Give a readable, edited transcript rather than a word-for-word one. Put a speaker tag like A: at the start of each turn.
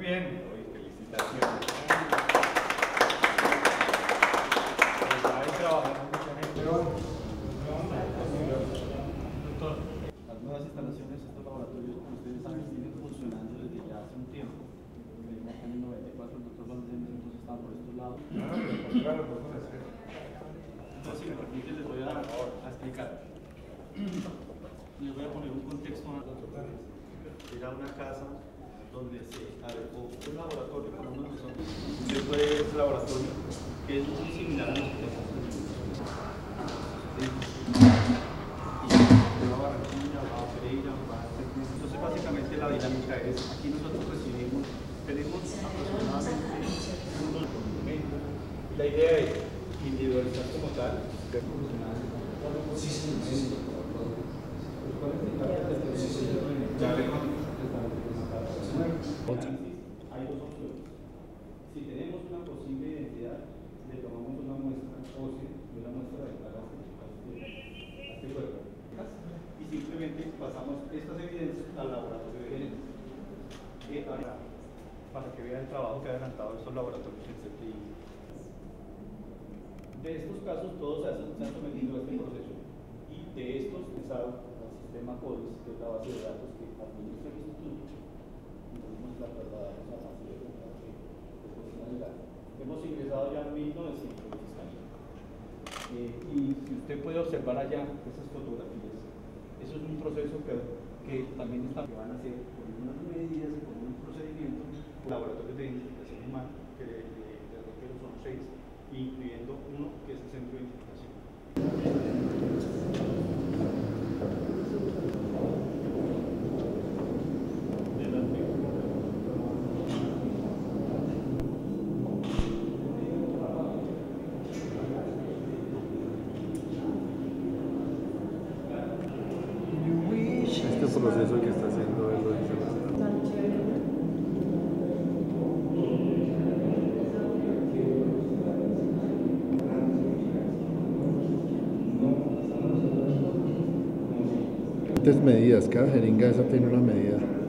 A: bien. Felicitaciones. Ahí trabajamos mucha gente. Doctor,
B: Las nuevas instalaciones, estos laboratorios, como ustedes saben, vienen funcionando desde ya hace un tiempo. Acá en el 94 el doctor Valdés entonces estaba por estos lados.
A: claro, por favor.
B: Entonces, si me permite, les voy a explicar. Les voy a poner un contexto. Era una casa donde se adecuó un laboratorio para uno de nosotros. Usted puede ver este laboratorio, que es muy similar a los que tenemos. Va a Barranquilla, va a Pereira, va a Tecnes. Entonces, básicamente la dinámica es, aquí nosotros recibimos, tenemos aproximadamente unos documentos, y la idea es individualizar como tal, ver profesionales. Sí, sí, sí. Hay dos opciones. Si tenemos una posible identidad, le tomamos una muestra ósea y una muestra de plaga a este cuerpo. Y simplemente pasamos estas evidencias al laboratorio de genética. Para que vean el trabajo que ha adelantado estos laboratorios en CTI. De estos casos, todos se han sometido a este proceso. Y de estos, pensaron al sistema CODIS, que es la base de datos que administra el instituto. Entonces la trasladamos a la base de datos de profesionalidad. Hemos ingresado ya 1900 registros. Y si usted puede observar allá esas fotografías, eso es un proceso que también van a hacer con unas medidas y con un procedimiento, laboratorios de identificación humana, que de requiero son 6, incluyendo uno que es el centro de identificación.
C: Este proceso que está haciendo él lo dice bastante. Medidas, cada jeringa esa tiene una medida.